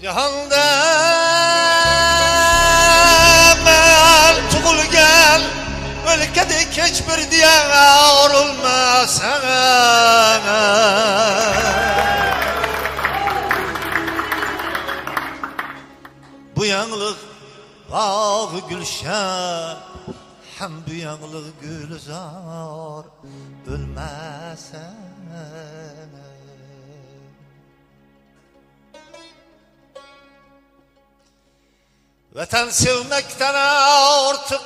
Jahanda men tug'ilgan o'lkadek hech bir diyar olmasan. Bu yangilik bog' gulshan ham bu yangilik gulzor o'lmasan. Vatan sevmekten artık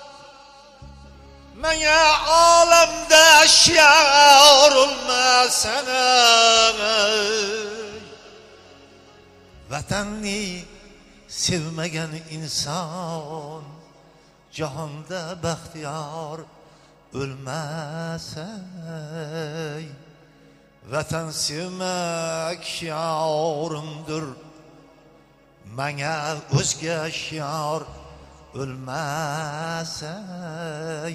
bana alemde şiar olmasana. Vatanni sevmegen insan cihanda bahtiyar ölmesen. Vatan sevmek şiarımdır, bana o'zga shior o'lmasay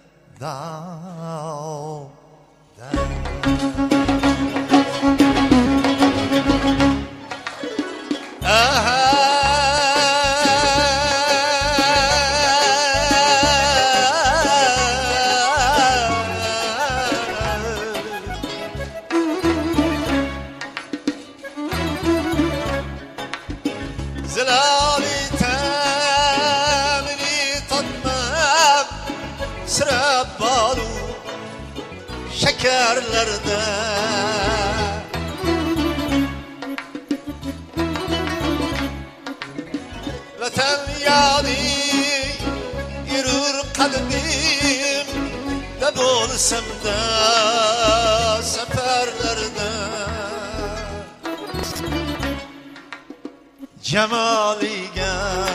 Zilali temini tatmam sıra balu şekerlerde. Vatan yadi yürür kalbim de bolsam da seferlerde. Cemaliga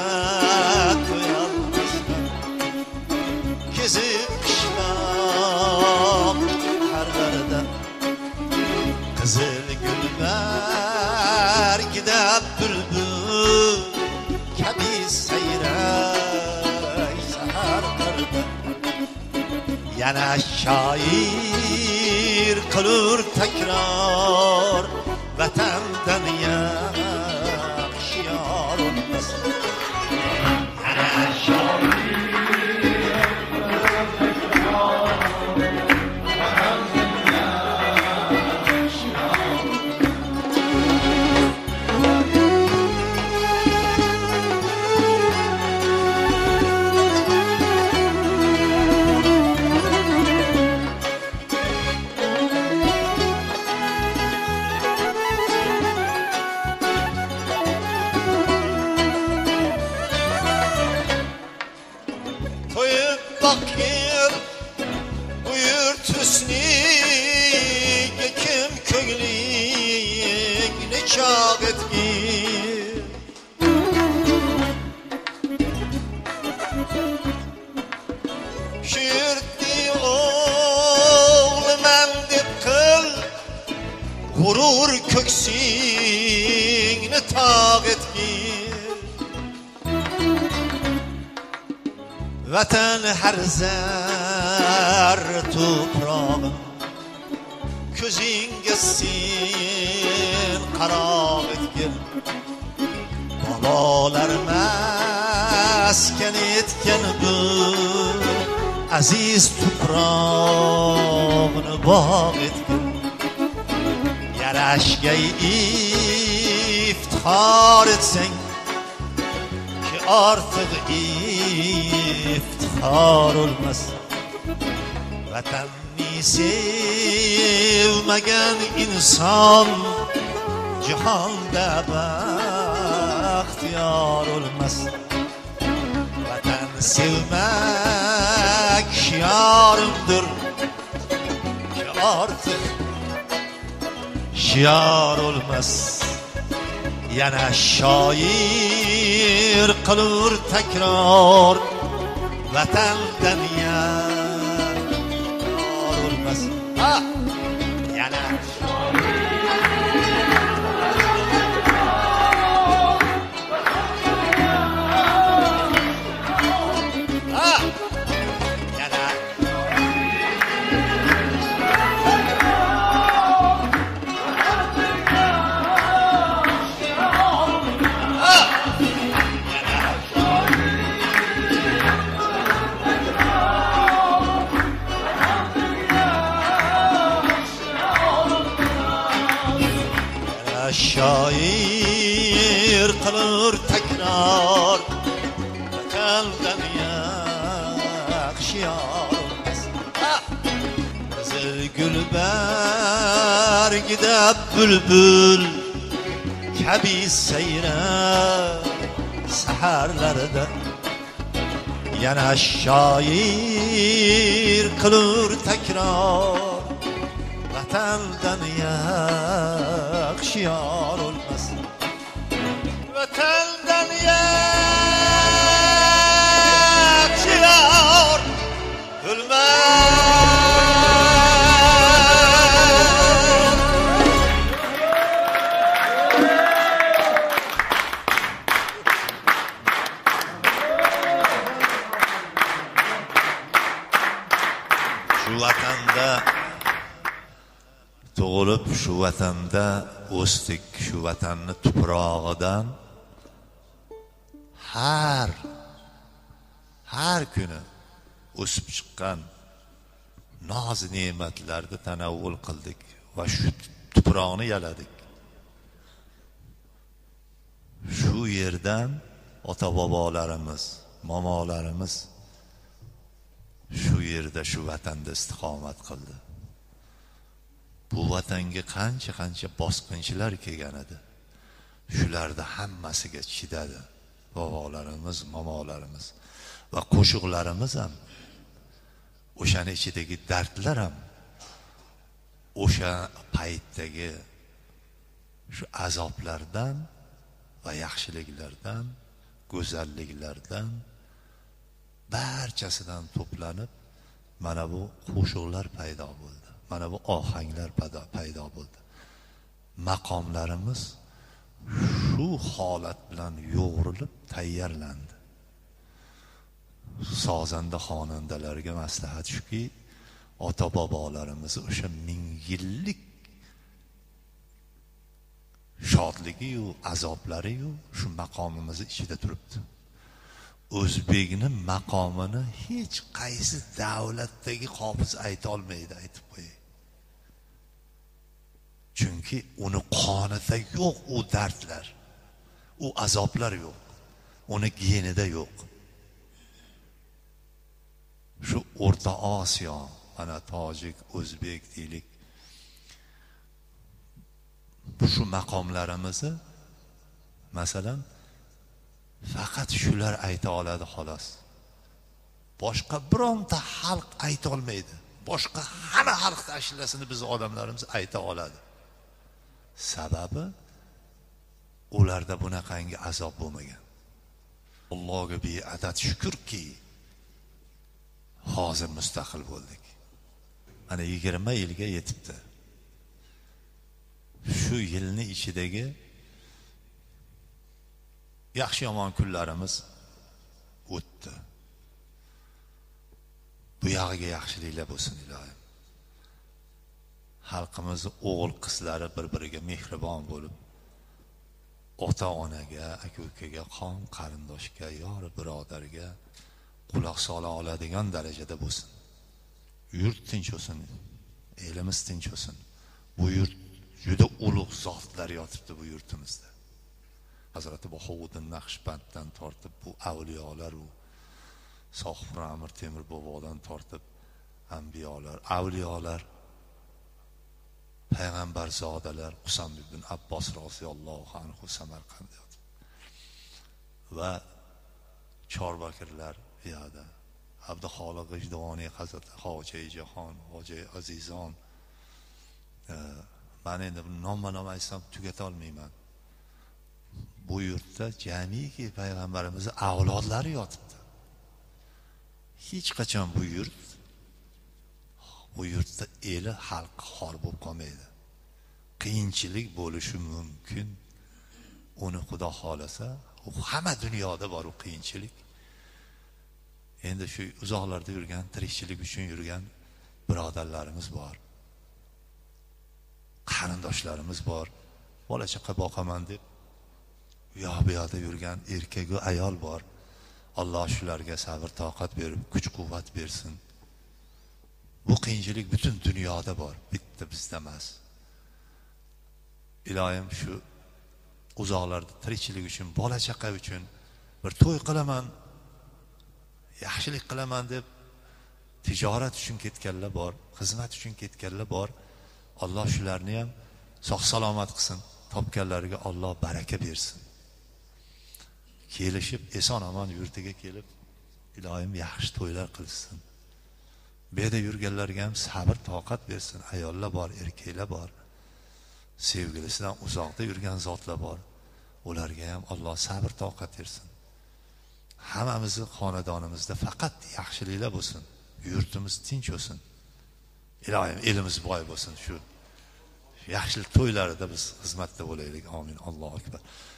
koyalmışlar kezip kışlak herlerde. Kızıl gülber gidip bülbül kabi seyrey seherlerde. Yana şair kılır tekrar vatandan ya bakir buyur tüsnik kim köglik ne çağ etgir. Şirdi oğlu men dip kıl gurur köksini tağ etgir. Vatan her zar toprağım közünge sin qarab etgin. Babalar maskan etgan bu aziz toprağını bog' etgin. Yarashga iftixor etsang ki artık iftixor olmaz. Vatanni sevmagan inson jahonda baxtiyor olmaz. Vatan sevmek şiarımdır ki artık şiar olmaz. Yana şair qilur takror vatandan yar olmas. Yana shoir qilur takror vatandan yaxshi yormas. Qizil gul bargida bulbul kabi sayrar saharlarda yana shoir qilur takror vatandan yaxshi yor olmas. Vatandan yaxshi yor olmas. Shu vatanda tug'ilib, shu vatanda o'sdik, shu vatanni tuprog'idan har kuni o'sib chiqqan noz ne'matlarni tanavvul qildik va shu tuproqni yaladik. Shu yerdan ota bobolarimiz, momolarimiz shu yerda, shu vatanda istiqomat qildi. Bu vatanga qancha bosqinchilar kelgan edi. Shularda hammasiga chidadi bobolarimiz, momolarimiz va qo'shiqlarimiz ham, o'shani ichidagi dardlar ham, o'sha paytdagi shu azoblardan va yaxshiliklardan, go'zalliklardan barchasidan to'planib mana bu qo'shiqlar paydo bo'ldi. Mana bu ohanglar paydo bo'ldi. Maqomlarimiz shu holat bilan yo'g'rilib tayyorlandi. Sozanda xonandalarga maslahat shuki, ota bobolarimiz o'sha 1000 yillik shodligi-yu, azoblari-yu shu maqomimiz ichida turibdi. O'zbekni maqomini hech qaysi davlatdagi qobiz ayta olmaydi, aytib qo'yay. Chunki uni qonida yo'q u dardlar, u azoblar yo'q, uni genida yo'q. Shu O'rta Osiyo, mana tojik, o'zbek deylik, shu maqomlarimizni masalan faqat shular ayta oladi xolos. Boshqa bironta xalq ayta olmaydi. Boshqa hamma xalq ashlasini biz odamlarimiz ayta oladi. Sababi ularda bunaqangi azob bo'lmagan. Allohga beadad shukrki hozir mustaqil bo'ldik. Mana 20 yilga yetibdi. Shu yilni ichidagi yaxshi yomon kunlarimiz o'tdi. Bu yog'iga yaxshiliklar bo'lsin ilohim. Xalqimiz o'g'il qizlari bir-biriga mehribon bo'lib, ota-onaga, aka-ukaga, qon qarindoshga, yor birodarga quloq sola oladigan darajada bo'lsin. Yurt tinch bo'lsin, elimiz tinch bo'lsin. Bu yurt juda ulug' zotlar yotibdi bu yurtimizda. Hazrati Bahovuddin Naqshbanddan tortib bu avliyolar, u Sohib Amir Temur bobodan tortib anbiyolar, avliyolar, payg'ambar zodalar, Husan ibn Abbos roziyallohu anhu Samarqandda yotib va Chorbakirlar bu yerda, Abduxoliq G'ijduvoniy Hazrat Hoji Jahon, Hoji Azizon, men endi nomma-nom aytsam tugata olmayman. Bu yurtda jamiki payg'ambarimiz avlodlari yotibdi. Hech qachon bu yurtda eli xalq xor bo'lib qolmaydi. Qiyinchilik bo'lishi mumkin. Uni Xudo xolasa, u hamma dunyoda bor u qiyinchilik. Endi shu uzoqlarda yurgan, tirikchilik uchun yurgan birodarlarimiz bor. Qarindoshlarimiz bor. Bola chaqa boqaman deb bu yoqda yurgan erkak va ayol bor. Alloh shularga sabr, toqat berib, kuch-quvvat bersin. Bu qiyinchilik butun dunyoda bor, bitta bizda emas. Ilohim shu uzoqlarda tirikchilik uchun, bola chaqa uchun bir to'y qilaman, yaxshilik qilaman deb tijorat uchun ketganlar bor, xizmat uchun ketganlar bor. Alloh shularni ham sog' salomat qilsin, topganlariga Alloh baraka bersin. Kelishib eson omon yurtiga kelib, ilohim yaxshi to'ylar qilsin. Bu yerda yurganlarga ham sabr, toqat bersin. Ayollar bor, erkaklar bor, sevgilisidan uzoqda yurgan zotlar bor. Ularga ham Alloh sabr, toqat bersin. Hammamizni xonadonimizda faqat yaxshiliklar bo'lsin, yurtimiz tinch bo'lsin. Ilohim elimiz boy bo'lsin. Shu yaxshilik to'ylarida biz xizmatda bo'laylik. Amin. Allohu akbar.